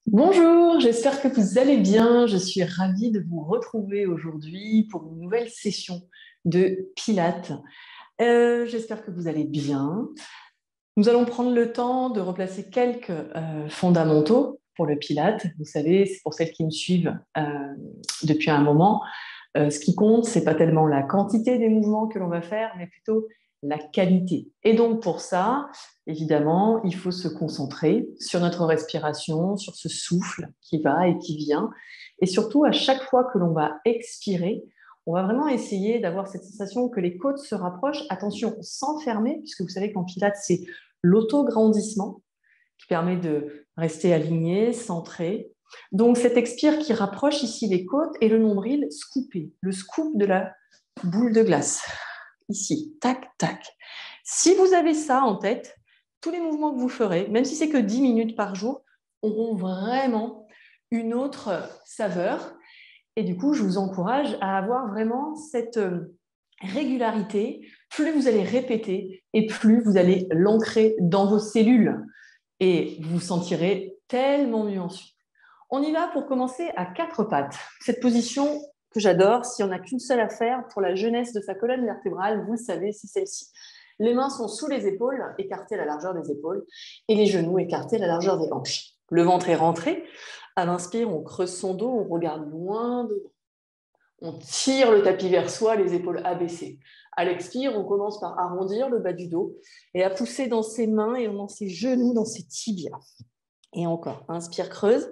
Bonjour, j'espère que vous allez bien. Je suis ravie de vous retrouver aujourd'hui pour une nouvelle session de Pilates. J'espère que vous allez bien. Nous allons prendre le temps de replacer quelques fondamentaux pour le Pilates. Vous savez, c'est pour celles qui me suivent depuis un moment. Ce qui compte, c'est pas tellement la quantité des mouvements que l'on va faire, mais plutôt la qualité. Et donc pour ça, évidemment, il faut se concentrer sur notre respiration, sur ce souffle qui va et qui vient. Et surtout, à chaque fois que l'on va expirer, on va vraiment essayer d'avoir cette sensation que les côtes se rapprochent. Attention, sans fermer, puisque vous savez qu'en Pilates, c'est l'autograndissement qui permet de rester aligné, centré. Donc cet expire qui rapproche ici les côtes et le nombril scoopé, le scoop de la boule de glace. Ici, tac, tac. Si vous avez ça en tête, tous les mouvements que vous ferez, même si c'est que 10 minutes par jour, auront vraiment une autre saveur. Et du coup, je vous encourage à avoir vraiment cette régularité. Plus vous allez répéter et plus vous allez l'ancrer dans vos cellules. Et vous vous sentirez tellement mieux ensuite. On y va pour commencer à quatre pattes. Cette position que j'adore, si on n'a qu'une seule à faire pour la jeunesse de sa colonne vertébrale, vous le savez, c'est celle-ci. Les mains sont sous les épaules, écartées à la largeur des épaules, et les genoux écartés à la largeur des hanches. Le ventre est rentré. À l'inspire, on creuse son dos, on regarde loin devant. On tire le tapis vers soi, les épaules abaissées. À l'expire, on commence par arrondir le bas du dos et à pousser dans ses mains et dans ses genoux, dans ses tibias. Et encore, inspire, creuse.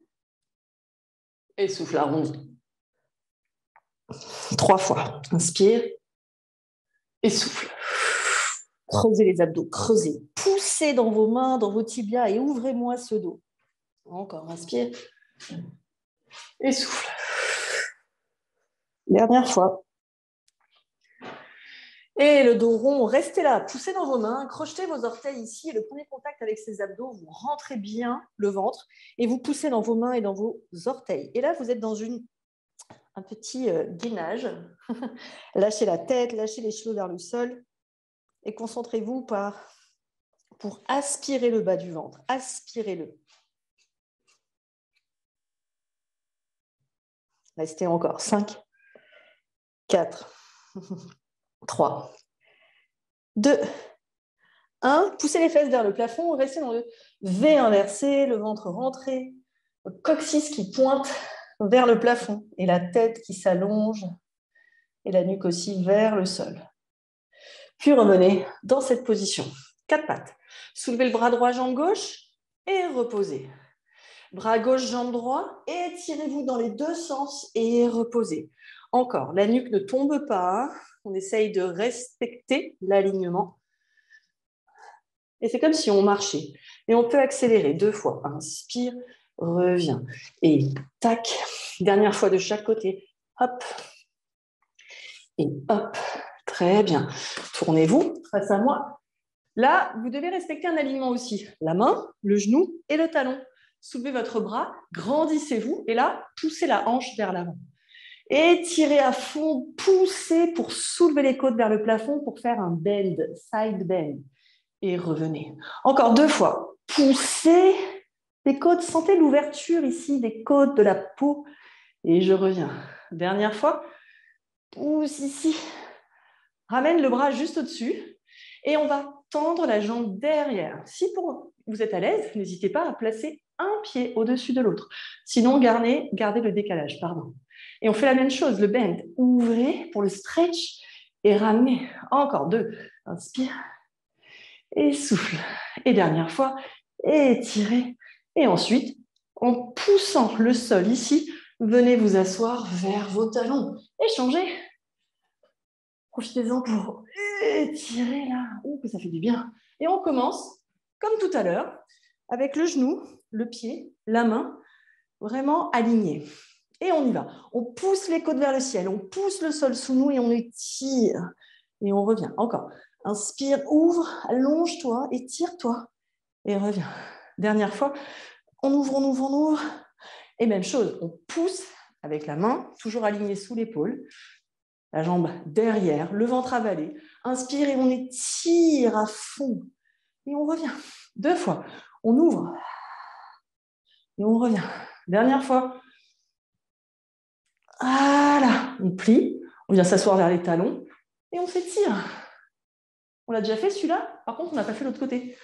Et souffle, arrondi. 3 fois. Inspire et souffle. Creusez les abdos, creusez. Poussez dans vos mains, dans vos tibias et ouvrez-moi ce dos. Encore, inspire et souffle. Dernière fois. Et le dos rond, restez là, poussez dans vos mains, crochetez vos orteils ici. Et le premier contact avec ces abdos, vous rentrez bien le ventre et vous poussez dans vos mains et dans vos orteils. Et là, vous êtes dans un petit gainage. Lâchez la tête, lâchez les cheveux vers le sol et concentrez-vous pour aspirer le bas du ventre. Aspirez-le. Restez encore. 5, 4, 3, 2, 1. Poussez les fesses vers le plafond. Restez dans le V inversé, le ventre rentré, le coccyx qui pointe vers le plafond et la tête qui s'allonge et la nuque aussi vers le sol. Puis revenez dans cette position. 4 pattes. Soulevez le bras droit, jambe gauche et reposez. Bras gauche, jambe droit, étirez-vous dans les deux sens et reposez. Encore, la nuque ne tombe pas. On essaye de respecter l'alignement. Et c'est comme si on marchait. Et on peut accélérer 2 fois. Inspire, reviens. Et tac. Dernière fois de chaque côté. Hop. Et hop. Très bien. Tournez-vous face à moi. Là, vous devez respecter un alignement aussi. La main, le genou et le talon. Soulevez votre bras, grandissez-vous et là, poussez la hanche vers l'avant. Étirez à fond, poussez pour soulever les côtes vers le plafond pour faire un bend, side bend. Et revenez. Encore 2 fois. Poussez les côtes, sentez l'ouverture ici des côtes, de la peau. Et je reviens. Dernière fois. Pousse ici. Ramène le bras juste au-dessus. Et on va tendre la jambe derrière. Si vous êtes à l'aise, n'hésitez pas à placer un pied au-dessus de l'autre. Sinon, gardez le décalage. Et on fait la même chose, le bend. Ouvrez pour le stretch et ramenez. Encore 2. Inspire et souffle. Et dernière fois, étirez. Et ensuite, en poussant le sol ici, venez vous asseoir vers vos talons. Échangez. Profitez-en pour étirer là. Oh, que ça fait du bien. Et on commence, comme tout à l'heure, avec le genou, le pied, la main, vraiment alignés. Et on y va. On pousse les côtes vers le ciel, on pousse le sol sous nous et on étire. Et on revient. Encore. Inspire, ouvre, allonge-toi, étire-toi. Et reviens. Dernière fois. On ouvre, on ouvre, on ouvre. Et même chose, on pousse avec la main, toujours alignée sous l'épaule. La jambe derrière, le ventre avalé. Inspire et on étire à fond. Et on revient. 2 fois. On ouvre. Et on revient. Dernière fois. Voilà, on plie, on vient s'asseoir vers les talons et on s'étire. On l'a déjà fait celui-là, par contre on n'a pas fait l'autre côté.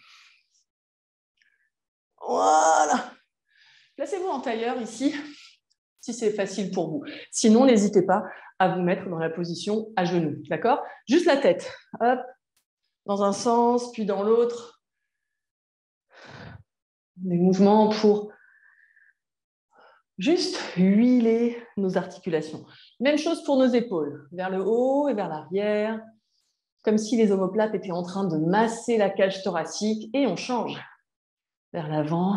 Voilà. Placez-vous en tailleur ici, si c'est facile pour vous. Sinon, n'hésitez pas à vous mettre dans la position à genoux, d'accord? Juste la tête, hop, dans un sens, puis dans l'autre. Des mouvements pour juste huiler nos articulations. Même chose pour nos épaules, vers le haut et vers l'arrière, comme si les omoplates étaient en train de masser la cage thoracique, et on change vers l'avant,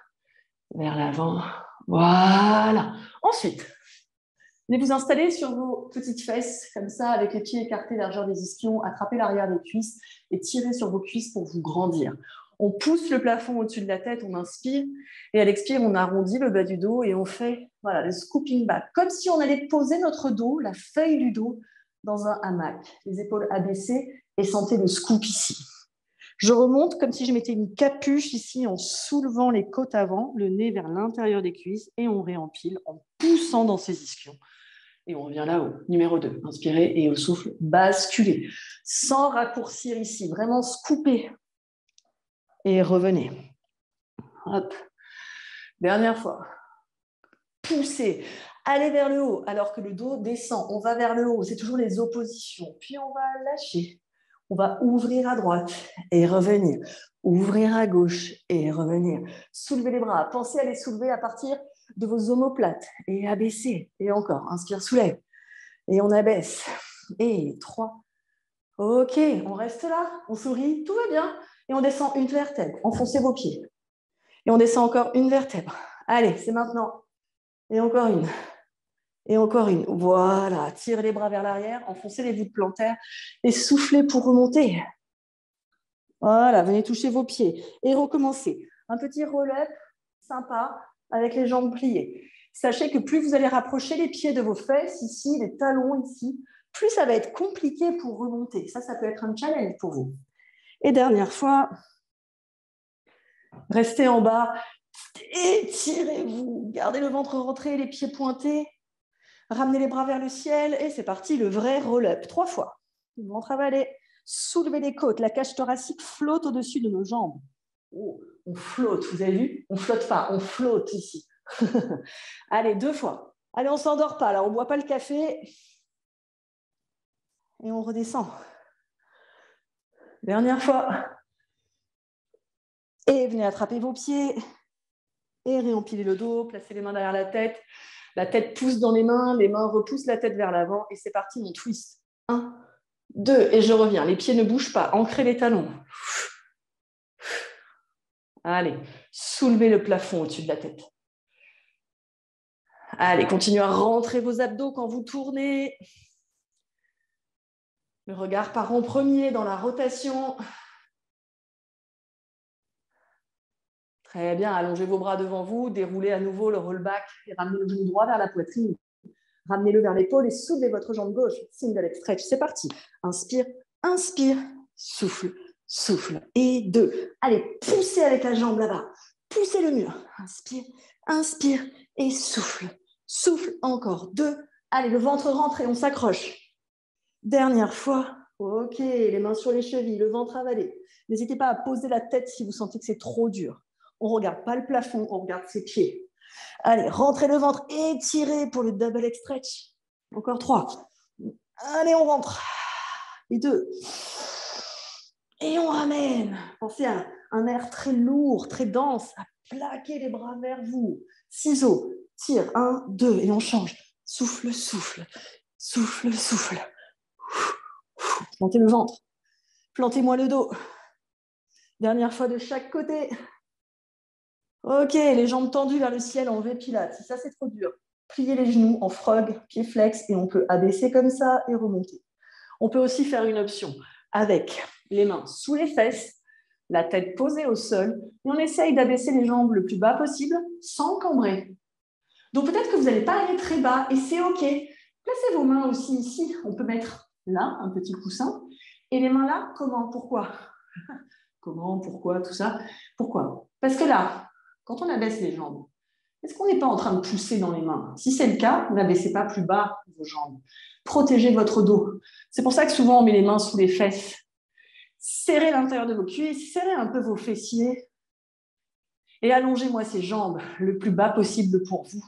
voilà. Ensuite, allez vous installer sur vos petites fesses, comme ça, avec les pieds écartés, largeur des ischions, attrapez l'arrière des cuisses et tirez sur vos cuisses pour vous grandir. On pousse le plafond au-dessus de la tête, on inspire, et à l'expire, on arrondit le bas du dos et on fait voilà, le scooping back, comme si on allait poser notre dos, la feuille du dos, dans un hamac. Les épaules abaissées et sentez le scoop ici. Je remonte comme si je mettais une capuche ici en soulevant les côtes avant, le nez vers l'intérieur des cuisses, et on réempile en poussant dans ces ischions. Et on revient là-haut. Numéro 2, inspirez et au souffle, basculez. Sans raccourcir ici, vraiment scooper. Et revenez. Hop. Dernière fois. Poussez. Allez vers le haut alors que le dos descend. On va vers le haut. C'est toujours les oppositions. Puis on va lâcher. On va ouvrir à droite et revenir. Ouvrir à gauche et revenir. Soulevez les bras. Pensez à les soulever à partir de vos omoplates. Et abaisser. Et encore. Inspire, soulève. Et on abaisse. Et 3. Ok, on reste là. On sourit. Tout va bien. Et on descend une vertèbre. Enfoncez vos pieds. Et on descend encore une vertèbre. Allez, c'est maintenant. Et encore une. Et encore une. Voilà. Tirez les bras vers l'arrière. Enfoncez les voûtes plantaires. Et soufflez pour remonter. Voilà, venez toucher vos pieds. Et recommencez. Un petit roll-up sympa avec les jambes pliées. Sachez que plus vous allez rapprocher les pieds de vos fesses, ici, les talons ici, plus ça va être compliqué pour remonter. Ça peut être un challenge pour vous. Et dernière fois, restez en bas. Étirez-vous. Gardez le ventre rentré, les pieds pointés. Ramenez les bras vers le ciel. Et c'est parti, le vrai roll-up. 3 fois. Le ventre avalé. Soulevez les côtes. La cage thoracique flotte au-dessus de nos jambes. Oh, on flotte, vous avez vu? On flotte pas, on flotte ici. Allez, 2 fois. Allez, on ne s'endort pas, là, on ne boit pas le café. Et on redescend. Dernière fois. Et venez attraper vos pieds. Et réempilez le dos, placez les mains derrière la tête. La tête pousse dans les mains repoussent la tête vers l'avant. Et c'est parti, mon twist. 1, 2, et je reviens. Les pieds ne bougent pas, ancrez les talons. Allez, soulevez le plafond au-dessus de la tête. Allez, continuez à rentrer vos abdos quand vous tournez. Le regard part en premier dans la rotation. Très bien, allongez vos bras devant vous, déroulez à nouveau le rollback et ramenez le genou droit vers la poitrine. Ramenez-le vers l'épaule et soulevez votre jambe gauche. Signe de leg stretch, c'est parti. Inspire, inspire, souffle, souffle. Et 2. Allez, poussez avec la jambe là-bas. Poussez le mur. Inspire, inspire et souffle. Souffle encore. 2. Allez, le ventre rentre et on s'accroche. Dernière fois. Ok, les mains sur les chevilles, le ventre avalé. N'hésitez pas à poser la tête si vous sentez que c'est trop dur. On ne regarde pas le plafond, on regarde ses pieds. Allez, rentrez le ventre, étirez pour le double leg stretch. Encore 3. Allez, on rentre. Et 2. Et on ramène. Pensez à un air très lourd, très dense, à plaquer les bras vers vous. Ciseaux, tire, 1, 2, et on change. Souffle, souffle, souffle, souffle. Plantez le ventre. Plantez-moi le dos. Dernière fois de chaque côté. Ok, les jambes tendues vers le ciel en V-Pilates. Si ça, c'est trop dur, pliez les genoux en frog, pied flex, et on peut abaisser comme ça et remonter. On peut aussi faire une option avec les mains sous les fesses, la tête posée au sol, et on essaye d'abaisser les jambes le plus bas possible sans cambrer. Donc peut-être que vous n'allez pas aller très bas, et c'est ok. Placez vos mains aussi ici. On peut mettre là un petit coussin, et les mains là, comment, pourquoi? Comment, pourquoi, tout ça. Pourquoi? Parce que là, quand on abaisse les jambes, est-ce qu'on n'est pas en train de pousser dans les mains? Si c'est le cas, n'abaissez pas plus bas vos jambes. Protégez votre dos. C'est pour ça que souvent on met les mains sous les fesses. Serrez l'intérieur de vos cuisses, serrez un peu vos fessiers et allongez-moi ces jambes le plus bas possible pour vous.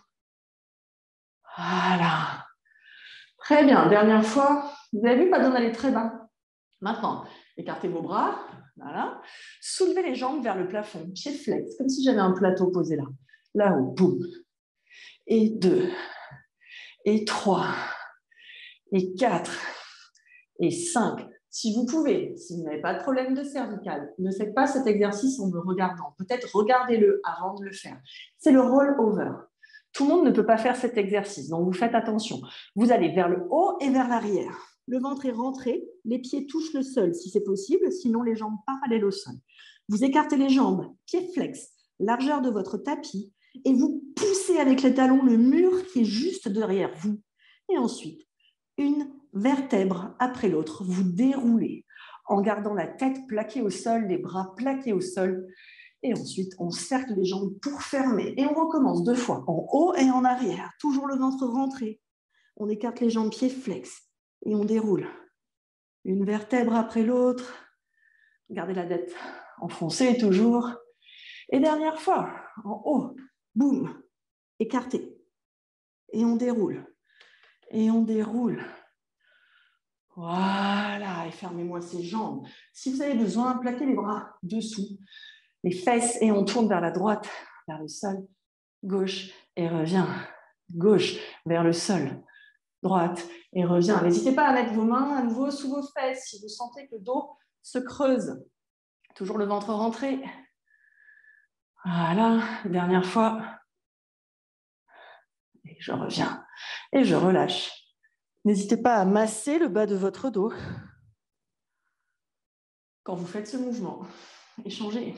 Voilà. Très bien. Dernière fois. Vous avez vu, pas besoin d'aller très bas. Maintenant, écartez vos bras. Voilà. Soulevez les jambes vers le plafond. Pied flex, comme si j'avais un plateau posé là. Là-haut. Boum. Et 2. Et 3. Et 4. Et 5. Si vous pouvez, si vous n'avez pas de problème de cervical, ne faites pas cet exercice en me regardant. Peut-être regardez-le avant de le faire. C'est le roll-over. Tout le monde ne peut pas faire cet exercice, donc vous faites attention. Vous allez vers le haut et vers l'arrière. Le ventre est rentré, les pieds touchent le sol si c'est possible, sinon les jambes parallèles au sol. Vous écartez les jambes, pieds flex, largeur de votre tapis, et vous poussez avec les talons le mur qui est juste derrière vous. Et ensuite, une vertèbre après l'autre, vous déroulez en gardant la tête plaquée au sol, les bras plaqués au sol. Et ensuite, on cercle les jambes pour fermer. Et on recommence 2 fois, en haut et en arrière. Toujours le ventre rentré. On écarte les jambes, pieds flex. Et on déroule. Une vertèbre après l'autre. Gardez la tête enfoncée toujours. Et dernière fois, en haut. Boum. Écarté. Et on déroule. Et on déroule. Voilà. Et fermez-moi ces jambes. Si vous avez besoin, plaquez les bras dessous. Les fesses et on tourne vers la droite, vers le sol, gauche et revient, gauche vers le sol, droite et revient. N'hésitez pas à mettre vos mains à nouveau sous vos fesses si vous sentez que le dos se creuse. Toujours le ventre rentré. Voilà, dernière fois. Et je reviens et je relâche. N'hésitez pas à masser le bas de votre dos quand vous faites ce mouvement. Échangez.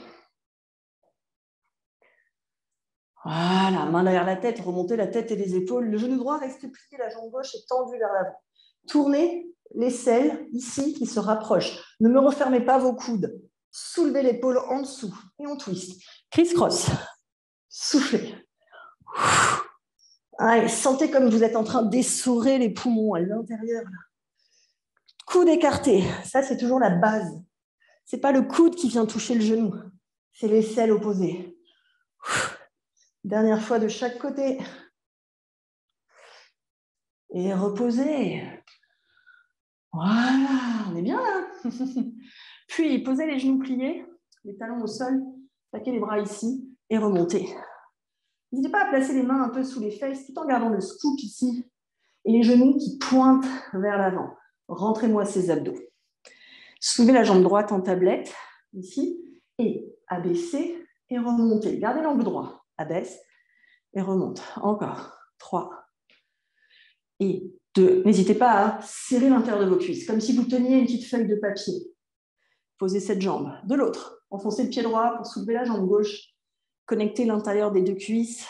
Voilà, main derrière la tête, remontez la tête et les épaules. Le genou droit reste plié, la jambe gauche est tendue vers l'avant. Tournez l'aisselle ici qui se rapproche. Ne me refermez pas vos coudes. Soulevez l'épaule en dessous et on twist. Criss-cross. Soufflez. Allez, sentez comme vous êtes en train d'essorer les poumons à l'intérieur. Coude écarté. Ça, c'est toujours la base. Ce n'est pas le coude qui vient toucher le genou. C'est l'aisselle opposée. Dernière fois de chaque côté. Et reposez. Voilà, on est bien là. Puis, posez les genoux pliés, les talons au sol, plaquez les bras ici et remontez. N'hésitez pas à placer les mains un peu sous les fesses tout en gardant le scoop ici et les genoux qui pointent vers l'avant. Rentrez-moi ces abdos. Soulevez la jambe droite en tablette, ici, et abaissez et remontez. Gardez l'angle droit. Abaisse et remonte. Encore. 3 et 2. N'hésitez pas à serrer l'intérieur de vos cuisses, comme si vous teniez une petite feuille de papier. Posez cette jambe de l'autre. Enfoncez le pied droit pour soulever la jambe gauche. Connectez l'intérieur des 2 cuisses.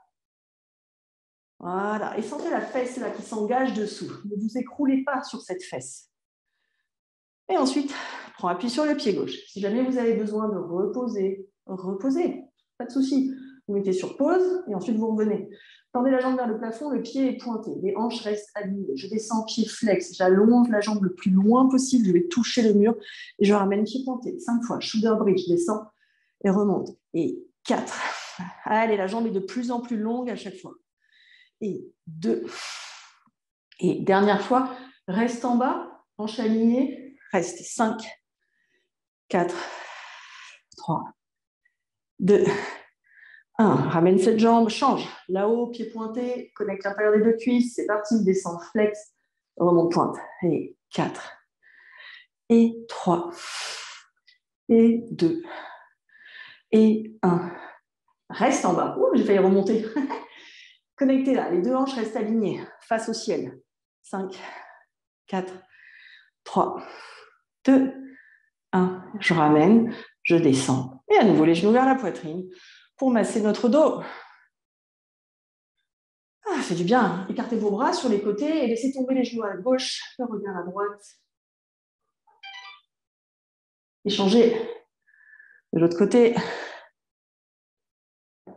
Voilà. Et sentez la fesse là qui s'engage dessous. Ne vous écroulez pas sur cette fesse. Et ensuite, prends appui sur le pied gauche. Si jamais vous avez besoin de reposer, reposez. Pas de souci. Vous mettez sur pause et ensuite vous revenez. Tendez la jambe vers le plafond, le pied est pointé. Les hanches restent alignées. Je descends pied flex. J'allonge la jambe le plus loin possible. Je vais toucher le mur et je ramène pied pointé. 5 fois. Shoulder bridge. Je descends et remonte. Et 4. Allez, la jambe est de plus en plus longue à chaque fois. Et 2. Et dernière fois, reste en bas, hanche alignée, reste. 5, 4, 3, 2, 1. Ramène cette jambe, change. Là-haut, pied pointé, connecte l'intérieur des 2 cuisses. C'est parti, descend, flex, remonte, pointe. Et 4, et 3, et 2, et 1. Reste en bas. Ouh, j'ai failli remonter. Connectez là, les 2 hanches restent alignées, face au ciel. 5, 4, 3, 2, 1. Je ramène, je descends. Et à nouveau, les genoux vers la poitrine pour masser notre dos. Ah, ça fait du bien. Écartez vos bras sur les côtés et laissez tomber les genoux à gauche, le regard à droite. Échangez de l'autre côté.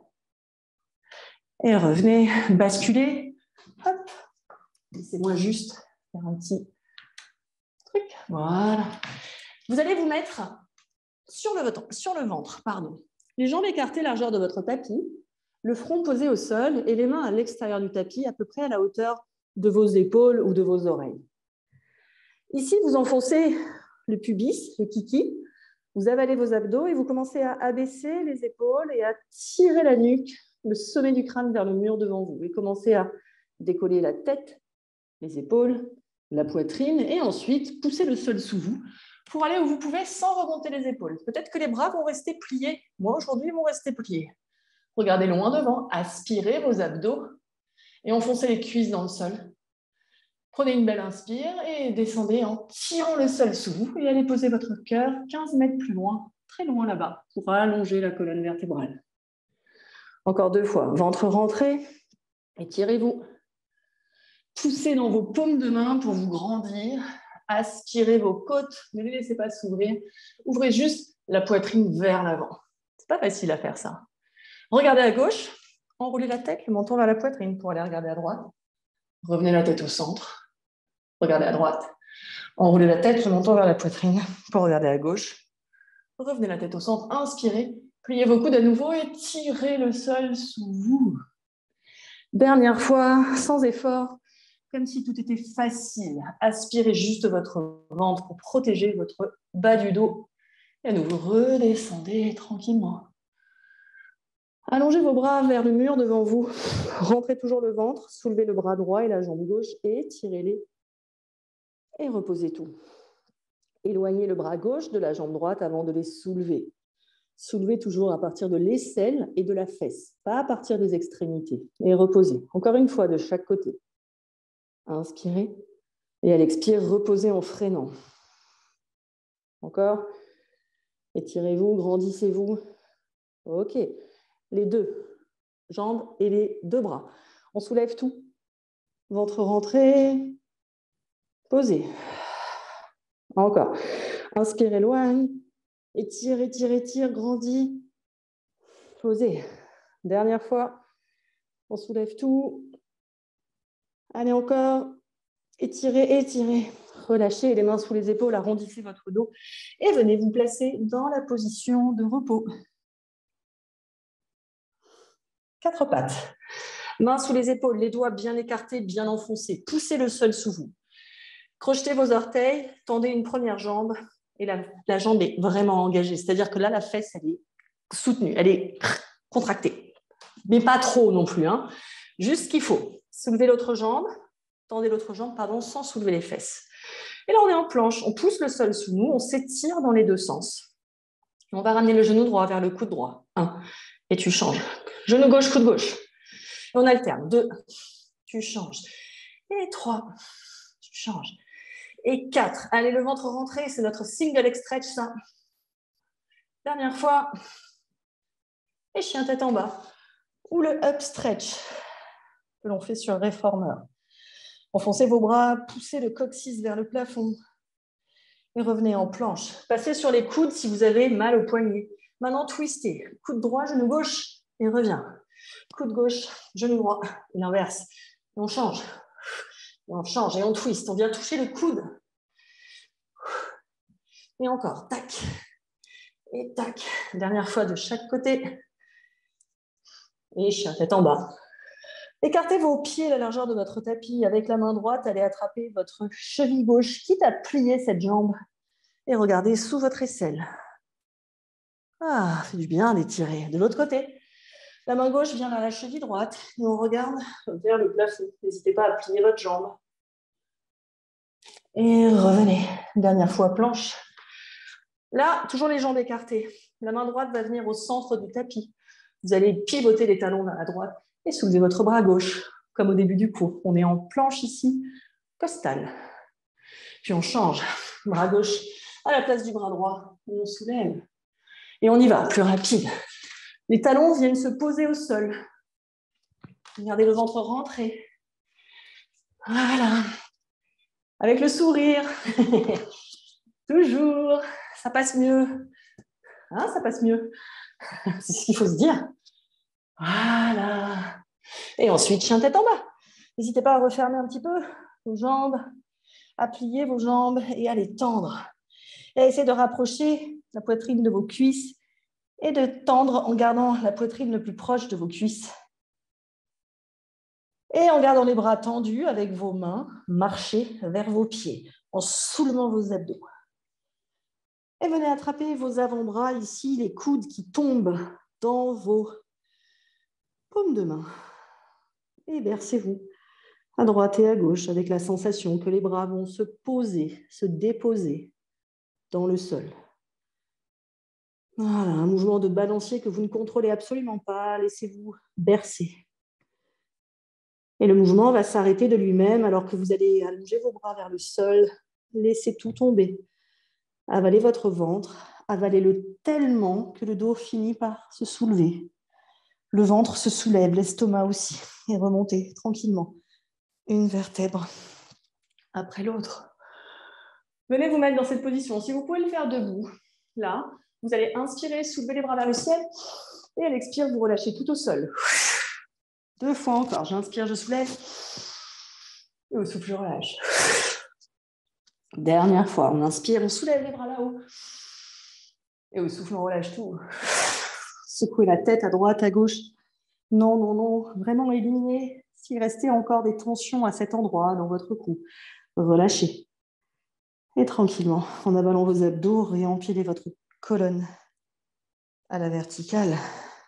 Et revenez, basculez. Hop. Laissez-moi juste faire un petit truc. Voilà. Vous allez vous mettre sur le ventre. Pardon. Les jambes écartées, largeur de votre tapis. Le front posé au sol et les mains à l'extérieur du tapis, à peu près à la hauteur de vos épaules ou de vos oreilles. Ici, vous enfoncez le pubis, le kiki. Vous avalez vos abdos et vous commencez à abaisser les épaules et à tirer la nuque, le sommet du crâne vers le mur devant vous. Et commencez à décoller la tête, les épaules, la poitrine et ensuite pousser le sol sous vous pour aller où vous pouvez sans remonter les épaules. Peut-être que les bras vont rester pliés. Moi, aujourd'hui, ils vont rester pliés. Regardez loin devant, aspirez vos abdos et enfoncez les cuisses dans le sol. Prenez une belle inspire et descendez en tirant le sol sous vous et allez poser votre cœur 15 mètres plus loin, très loin là-bas, pour allonger la colonne vertébrale. Encore 2 fois, ventre rentré, étirez-vous. Poussez dans vos paumes de main pour vous grandir. Aspirez vos côtes, ne les laissez pas s'ouvrir. Ouvrez juste la poitrine vers l'avant. C'est pas facile à faire ça. Regardez à gauche, enroulez la tête, le menton vers la poitrine pour aller regarder à droite. Revenez la tête au centre. Regardez à droite. Enroulez la tête, le menton vers la poitrine pour regarder à gauche. Revenez la tête au centre. Inspirez. Pliez vos coudes à nouveau et tirez le sol sous vous. Dernière fois, sans effort, comme si tout était facile. Aspirez juste votre ventre pour protéger votre bas du dos. Et à nouveau, redescendez tranquillement. Allongez vos bras vers le mur devant vous. Rentrez toujours le ventre. Soulevez le bras droit et la jambe gauche et tirez-les. Et reposez tout. Éloignez le bras gauche de la jambe droite avant de les soulever. Soulevez toujours à partir de l'aisselle et de la fesse, pas à partir des extrémités. Et reposez. Encore une fois de chaque côté. Inspirez. Et à l'expire, reposez en freinant. Encore. Étirez-vous, grandissez-vous. OK. Les 2 jambes et les 2 bras. On soulève tout. Ventre rentré. Posez. Encore. Inspire, éloigne. Étire, étire, étire, grandis. Posez. Dernière fois. On soulève tout. Allez, encore. Étirez, étirez. Relâchez les mains sous les épaules, arrondissez votre dos et venez vous placer dans la position de repos. 4 pattes. Mains sous les épaules, les doigts bien écartés, bien enfoncés. Poussez le sol sous vous. Crochetez vos orteils, tendez une première jambe et la jambe est vraiment engagée. C'est-à-dire que là, la fesse, elle est soutenue, elle est contractée. Mais pas trop non plus. Hein. Juste ce qu'il faut. Soulevez l'autre jambe, tendez l'autre jambe, sans soulever les fesses. Et là, on est en planche. On pousse le sol sous nous, on s'étire dans les 2 sens. On va ramener le genou droit vers le coude droit. 1. Et tu changes. Genou gauche, coude gauche. Et on alterne. 2. Tu changes. Et 3. Tu changes. Et 4. Allez, le ventre rentré, c'est notre single leg stretch, ça. Dernière fois. Et chien tête en bas. Ou le up stretch que l'on fait sur le réformeur. Enfoncez vos bras, poussez le coccyx vers le plafond. Et revenez en planche. Passez sur les coudes si vous avez mal au poignet. Maintenant, twistez. Coude droit, genou gauche, et reviens. Coude gauche, genou droit, et l'inverse. Et on change. Et on change, et on twist. On vient toucher le coude. Et encore, tac. Et tac. Dernière fois de chaque côté. Et chien tête en bas. Écartez vos pieds à la largeur de votre tapis. Avec la main droite, allez attraper votre cheville gauche, quitte à plier cette jambe. Et regardez sous votre aisselle. Ah, fait du bien d'étirer. De l'autre côté, la main gauche vient vers la cheville droite et on regarde vers le plafond. N'hésitez pas à plier votre jambe. Et revenez. Dernière fois, planche. Là, toujours les jambes écartées. La main droite va venir au centre du tapis. Vous allez pivoter les talons vers la droite et soulever votre bras gauche, comme au début du cours. On est en planche ici, costale. Puis on change. Bras gauche à la place du bras droit. Et on soulève. Et on y va, plus rapide. Les talons viennent se poser au sol. Regardez le ventre rentrer. Voilà. Avec le sourire. Toujours. Ça passe mieux. Hein, ça passe mieux. C'est ce qu'il faut se dire. Voilà. Et ensuite, chien tête en bas. N'hésitez pas à refermer un petit peu vos jambes, à plier vos jambes et à les tendre. Et à essayer de rapprocher la poitrine de vos cuisses et de tendre en gardant la poitrine le plus proche de vos cuisses. Et en gardant les bras tendus avec vos mains, marchez vers vos pieds en soulevant vos abdos. Et venez attraper vos avant-bras ici, les coudes qui tombent dans vos paumes de main. Et bercez-vous à droite et à gauche avec la sensation que les bras vont se poser, se déposer dans le sol. Voilà, un mouvement de balancier que vous ne contrôlez absolument pas. Laissez-vous bercer. Et le mouvement va s'arrêter de lui-même alors que vous allez allonger vos bras vers le sol. Laissez tout tomber. Avalez votre ventre. Avalez-le tellement que le dos finit par se soulever. Le ventre se soulève, l'estomac aussi. Et remontez tranquillement. Une vertèbre après l'autre. Venez vous mettre dans cette position. Si vous pouvez le faire debout, là, vous allez inspirer, soulever les bras vers le ciel. Et à l'expire, vous relâchez tout au sol. 2 fois encore. J'inspire, je soulève. Et au souffle, je relâche. Dernière fois. On inspire, on soulève les bras là-haut. Et au souffle, on relâche tout. Secouez la tête à droite, à gauche. Non, non, non. Vraiment éliminer s'il restait encore des tensions à cet endroit dans votre cou. Relâchez. Et tranquillement, en avalant vos abdos, réempilez votre colonne à la verticale.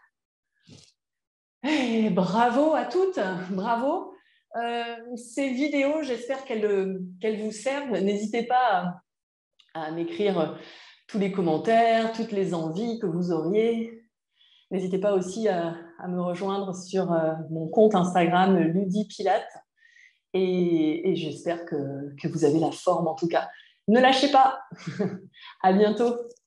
Et bravo à toutes, bravo. Ces vidéos, j'espère qu'elles vous servent. N'hésitez pas à m'écrire tous les commentaires, toutes les envies que vous auriez. N'hésitez pas aussi à me rejoindre sur mon compte Instagram Ludipilate. Et j'espère que vous avez la forme en tout cas. Ne lâchez pas. À bientôt.